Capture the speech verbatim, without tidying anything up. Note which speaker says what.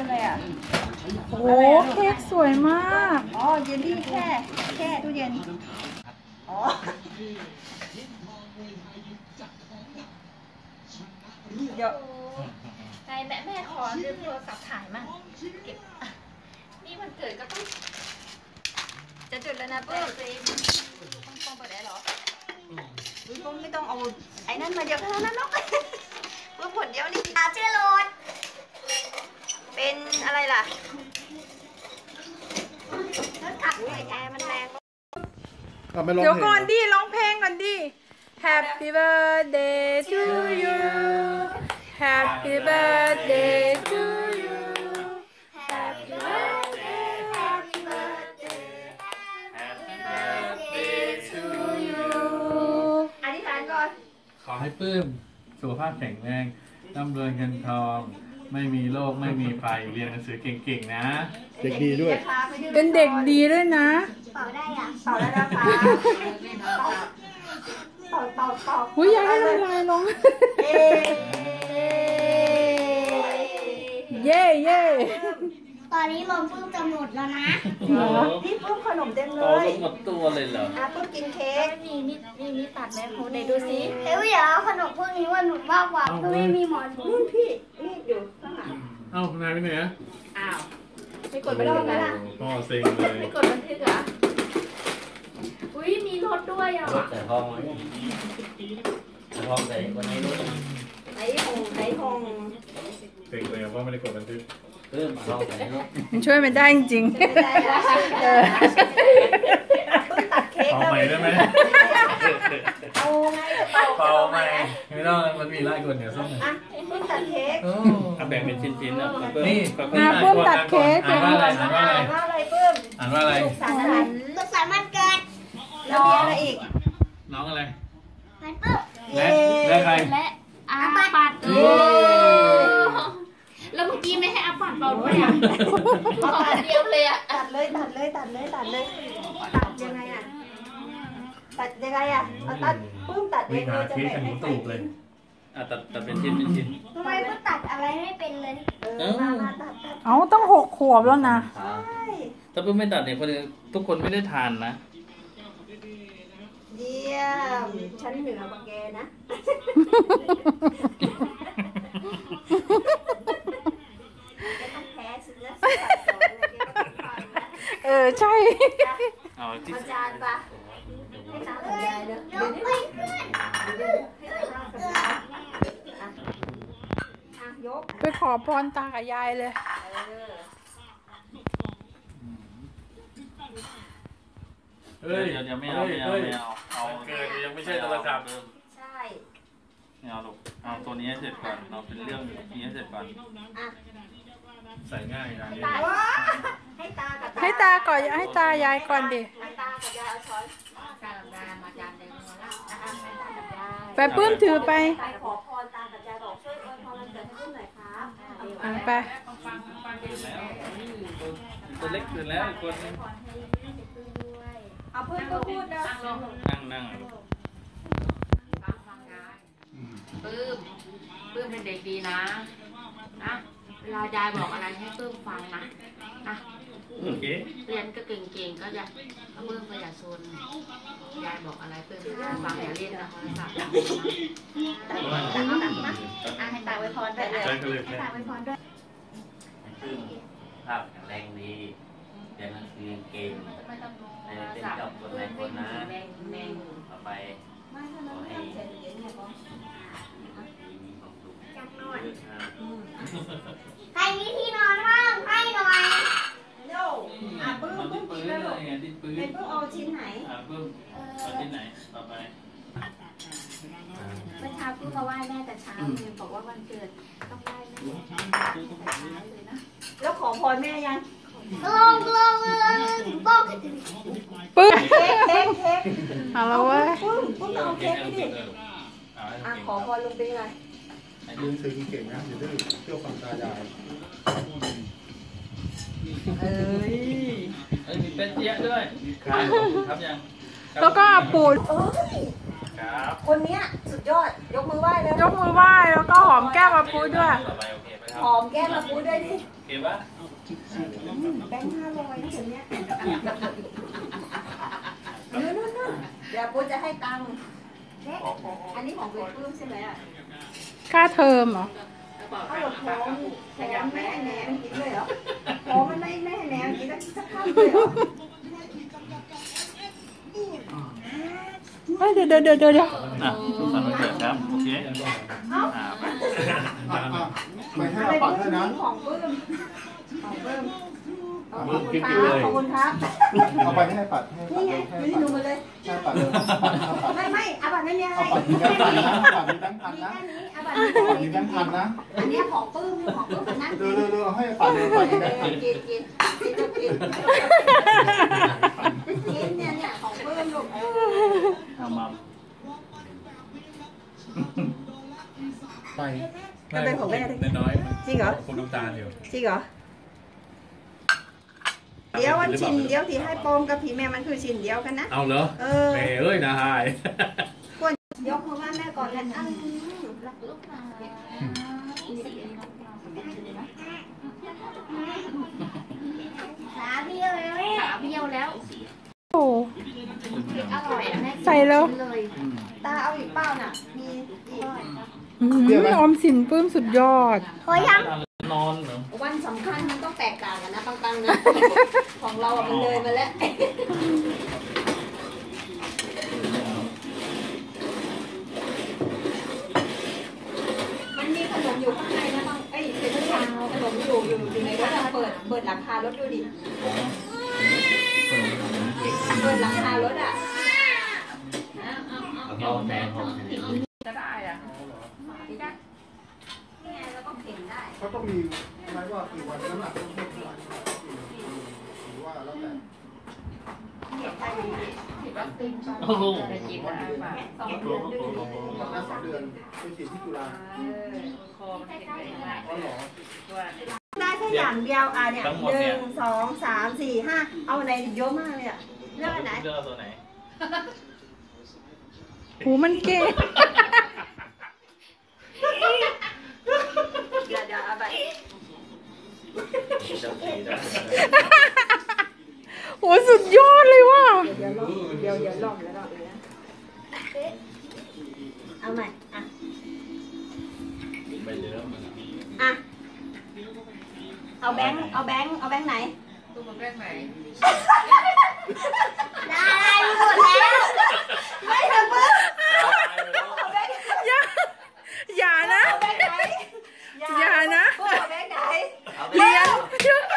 Speaker 1: อะไรอ่ะ
Speaker 2: โอ้เค้กสวยมาก
Speaker 1: อ๋อเยลลี่แค่แค่ตู้เย็นอ๋อเดี๋ยว
Speaker 3: ไงแม่แม่ขอลืมโทรศัพท์ถ่ายมั่งเก็บนี่มันเกิดก็ต้องจะจุดแล้วนะเปิ้ลต้องต้องเปิดได้หรอ
Speaker 1: อุ้ยผมไม่ต้องเอาไอ้นั่นมาเดียวเท่านั้นหรอกเพื่อผลเดียวนี่
Speaker 3: อาเชื่อโรด
Speaker 1: เป็นอะไรล่ะรถขับด้วยแอร์มันแรง
Speaker 2: เดี๋ยวก่อนดิร้องเพลงก่อนดิ Happy birthday to you Happy birthday to you
Speaker 3: Happy birthday Happy birthday Happy birthday to you
Speaker 1: อธิษฐานก่อน
Speaker 4: ขอให้ปลื้มสุขภาพแข็งแรงร่ำรวยเงินทองไม่มีโรคไม่มีภัยเรียนหนังสือเก่งๆนะ
Speaker 5: เด็กดีด้วย
Speaker 2: เป็นเด็กดีด้วยนะ
Speaker 1: เป่าได้อ่ะเป่าได้นะคะเป่าเป่าเป่า
Speaker 2: อุ้ยอยากให้ละลายลงเย่เย่
Speaker 3: ตอนนี้ลมพึ่งจะหมดแล้วนะ
Speaker 1: พี่ปุ้มขนมเต็มเลย
Speaker 4: ลมหมดตัวเลยเหรอ
Speaker 1: อ่ะปุ้มกินเค้ก
Speaker 3: นี่นี่นี่นี่ตัดแม่โพไหนดูสิ
Speaker 1: เฮ้ยอย่าเอาขนมพวกนี้ว่าหนุนมากกว่าเพราะไม่มีหมอนนู่นพี่นี่อยู่ข้างหลัง
Speaker 4: เอ้านายไปไหนอ่ะ
Speaker 3: อ้าวไม่กดไม่ได้ไหมล่ะ
Speaker 4: พ่อเซ็งเลย
Speaker 3: ไม่กดบันทึกเหรออุ้ยมีรถด้วยอ่ะ
Speaker 6: แต่ห้องแต่ห้องแต่วันนี้รู้
Speaker 1: ไหนหงไหนหง
Speaker 4: เซ็งเลยเพราะไม่ได้กดบันทึก
Speaker 6: เพิ่มห้องแต่นี้
Speaker 2: มันช่วยมันได้จริงๆ
Speaker 1: ตัดเค้ก
Speaker 4: เป่าใหม่ได้ไหม
Speaker 1: เอาไง
Speaker 4: เป่าใหม่ไม่ต้องมันมีไล่กดเหนียวส้ม
Speaker 1: อ่ะปุ้มตัดเค้ก
Speaker 4: เอาแบ่งเป็นชิ้นๆนะ
Speaker 2: นี่ปุ้มตัดเค้ก
Speaker 4: อ่านว่าอะไรอ่านว่าอะไร
Speaker 1: ว่าอะไรปุ้ม
Speaker 4: อ่านว่าอะไร
Speaker 1: สุขสันต์อะไร
Speaker 3: สุขสันต์วันเกิด
Speaker 1: แล้วมีอะไรอีก
Speaker 4: น้องอะไร
Speaker 3: มันปุ๊บ
Speaker 4: และและใคร
Speaker 3: และอาปัดแล้วเมื่อกี้ไม่ให้อาปัดเบาด้วยอ่ะขอเดียวเลยอ่ะ
Speaker 1: ตัดเลยตัดเลยตัดเลยตัดเลยตัดยังไงอ่ะตัดยังไงอ่ะเอาตัดปุ้มตัดเองเลยจะแบ่งให้ใครกิน
Speaker 4: อ่ะตัดตัดเป็นชิ้นเป็นชิ้น
Speaker 3: ทำไมก็ตัดอะไรไม่เป็นเลย
Speaker 1: เออมามาตัดตัด
Speaker 2: เอาต้องหกขวบแล้วนะ
Speaker 1: ใช่
Speaker 4: ถ้าเพิ่งไม่ตัดเนี่ยคนทุกคนไม่ได้ทานนะ
Speaker 1: เยี่ยมฉันเหนือกว่าแกนะต้องแพ้สุดแล้ว
Speaker 2: เออใช่
Speaker 1: เอาจานปะให้ตากับยายเด้อเดี๋ยวนี้ให้ตากับยายอ่ะยก
Speaker 2: ไปขอพรตากับยายเลย
Speaker 4: เฮ้ยเดี๋ยวไม่เอาไม่เอาไม่เอาเอาเกิดยังไม่ใช่โทรศัพท์
Speaker 1: ใช่
Speaker 4: ไม่เอาลูกเอาตัวนี้เสร็จก่อนเราเป็นเรื่องนี้เสร็จก่อนใส่ง่ายนะ
Speaker 1: ให้ตากับ
Speaker 2: ให้ตาก่อนให้ตายายก่อนดิ
Speaker 1: ให้ตากับยายเอาช้อน
Speaker 3: ตากับยายมาจานเดียวกันแล้วให้ตากับยาย
Speaker 2: ไปปื้มถือไป
Speaker 1: ขอพรตากับยายบอกช่วยอวยพรวันเกิดให้ลูกหน่อยครับ
Speaker 2: ไป
Speaker 4: ตัวเล็กตื่นแล้วอีกคน
Speaker 1: เอาเพื่อนก็พูดนะ
Speaker 4: นั่งนั่ง
Speaker 3: ฟังฟังยายปื้มปื้มเป็นเด็กดีนะนะเวลายายบอกอะไรให้ปื้มฟังนะนะ
Speaker 4: โอเค
Speaker 3: เรียนก็เก่งๆก็อย่าปื้มก็อย่าซนยายบอกอะไรปื้มฟังอย่าเล่นนะโทรศัพท์ตักตักตักนะอ่ะให้ตาไว้พรด้วยเลยให้ตาไว้พรด้วย
Speaker 6: ปื้มภาพแข็งแรงดีเรียนหนังสือเก่งเป็นจบคนในคนนะต่อไปขอให้มีความสุข
Speaker 3: จังหน่อยใครมีที่นอนบ้างให้หน่อย
Speaker 1: โย่อ่ะปื้มปื้มกินแล้วหรอเป็นปื้มเอาชิ้นไหน
Speaker 4: อ่ะปื้มเอาชิ้นไหนต่อไป
Speaker 3: เมื่อเช้าปื้มมาไหว้แม่แต่เช้าเลยบอกว่าวันเกิดต้องไหว้แม่เลยนะ
Speaker 1: แล้วขอพรแม่ยัง
Speaker 3: ลงลงลงบอก
Speaker 2: ปึ๊บ
Speaker 1: เค้กเค้กเค้ก
Speaker 2: เอาละเว้ย
Speaker 1: ปึ๊บปึ๊บเอาเค้กไปดิอ่ะขอพรลงไปเลย
Speaker 5: เรียนซื้อเก่งนะอย่าดื้อเที่ยวฝั่งตายาย
Speaker 1: เอ้ย
Speaker 4: เอ้ยมีเป็ดเจี๊ยะด้วยครับครับยัง
Speaker 2: แล้วก็ปูด
Speaker 1: คนเนี้ยสุดยอดยกมือไหว้แล้ว
Speaker 2: ยกมือไหว้แล้วก็หอมแก้มมาปูดด้วย
Speaker 4: ต่อไปโอเคไปท
Speaker 1: หอมแก้มมาพูดด้วยดิ
Speaker 6: เก็บวะ
Speaker 1: แบงค์ห้าร้อยนี่เดี๋ยวนี้นู่นนู่นเดี๋ยวปูจะให้ตังค์อันนี้ของเวทปื้มใช่ไหมอ่ะ
Speaker 2: ค่าเทอมเหรอ
Speaker 1: เอาหลบท้องขยันไม่ให้แหนมกินเลยเหรอท้องมันไม่ไม่ให้แหนมกินแล้วสักคำเลยเหรอ
Speaker 2: เดี๋ยวเดี๋ยวเดี๋ยวเดี๋ยว
Speaker 6: อ่ะสุขสันต์วันเกิดครับโอเคอ่าไป
Speaker 5: อ่ะอ่ะไปให้
Speaker 1: อะไร
Speaker 5: อาปัด
Speaker 1: ปื้
Speaker 5: ด้วย
Speaker 1: ม
Speaker 5: นะ
Speaker 1: ของปื้มของปื้ม
Speaker 4: มือกิ๊บๆเลย
Speaker 1: ขอบคุณครับ
Speaker 5: เอาไปให้อาปัดให้
Speaker 1: นี่ไง
Speaker 5: ให้
Speaker 1: นี่
Speaker 5: อา
Speaker 1: ดู
Speaker 5: ปัด
Speaker 1: มาเลย
Speaker 5: ให้อาปัดอาปัด
Speaker 1: ไม่ไม่อาบัตไม่มีอะไร
Speaker 5: อาปัดมีแบงค์พันนะอาปัดมีแบงค์พัน
Speaker 1: มี
Speaker 5: นะ
Speaker 1: แค่นี้อาบัต
Speaker 5: อาปัดมีแบงค์พันนะ
Speaker 1: อันนี้ของปื้มของปื้มมันนั่ง
Speaker 5: เร็วเร็วเร็วให้อาปัดเลยอาปัดมีแบงค์พัน
Speaker 1: กินกินกินกินกินเนี่ยเนี่ยของปื้มลูก
Speaker 6: เอามา
Speaker 5: ไป
Speaker 1: ก็เป็นของแม่ด้วย
Speaker 4: น้อย
Speaker 1: จริงเหรอ
Speaker 4: คุณน้ำตาลอยู่
Speaker 1: จริงเหรอเดี๋ยววันชิ้นเดียวที่ให้ปอมกับผีแม่มันคือชิ้นเดียวกันนะ
Speaker 4: เอาเหรอ
Speaker 1: เออ
Speaker 4: แม่เอ้ยนาย
Speaker 1: ยกมือไหว้แม่ก่อนเลยอ้าว
Speaker 3: รักลูกนะขาเบี้ยวแล้วขาเบี้ยวแล้ว
Speaker 2: โอ้
Speaker 3: อร่อยอ่ะแม่
Speaker 2: ใส่แล้ว
Speaker 3: เลย
Speaker 1: ตาเอาอีกเป้าน่ะมีอีก
Speaker 2: อืมออมสินปลื้มสุดยอด
Speaker 1: พอยัง
Speaker 6: นอนเหรอ
Speaker 1: วันสำคัญมันต้องแตกต่างกันนะปังๆนะ ของเราอะมันเลยมาแล้ว มันมีขนมอยู่ข้างในนะบางเอ้ยเป็นเรื่องขนมอยู่อยู่อยู่ในรถอะเปิดเปิดหลังคารถดูดิ เปิดหลังคารถอ่ะ
Speaker 6: เอาแดงของ
Speaker 3: ก็ได้อ่ะ
Speaker 1: นี่ไงแล้วก็เข็นได้
Speaker 5: เขาต้องมีไหมว่ากี่วันน้ำหนักต้องเท่าไหร่หรือว่าแล้วแต่
Speaker 6: โอ้โห
Speaker 3: ไปกินได้ป่ะ
Speaker 1: สองเดือนดื้อ
Speaker 5: ตอนนั้นสองเดือนไปฉีดที่จุฬา
Speaker 3: คอมันติดไปมาก
Speaker 5: อ๋อเหรอ
Speaker 3: ด้วย
Speaker 1: ได้แค่อย่างเดียวอ่ะเนี่ยหนึ่งสองสามสี่ห้าเอาไหนเยอะมากเลยอ่ะเลือกอันไหน
Speaker 6: เลือกตัวไหน
Speaker 2: หูมันเก่ง
Speaker 1: เดี๋ยวเดี๋ยวเอาไป
Speaker 6: จะสีได้
Speaker 2: โหสุดยอดเลยว่ะ
Speaker 1: เดี๋ยวลองเดี๋ยวเดี๋ยวลองแล้วลองเลยนะเอาใหม่อ่ะ
Speaker 6: ไปเลือก
Speaker 1: อ่ะเอาแบงค์เอาแบงค์เอาแบงค์ไหน
Speaker 3: ตู้มันแรกไหน
Speaker 1: ได้หมดแล้วไม่ทำเพิ่ม
Speaker 2: อย่าอย่านะ
Speaker 1: เอาแบงค์ไหน
Speaker 2: อย่านะ
Speaker 1: เอาแบงค์ไหน
Speaker 2: เรียน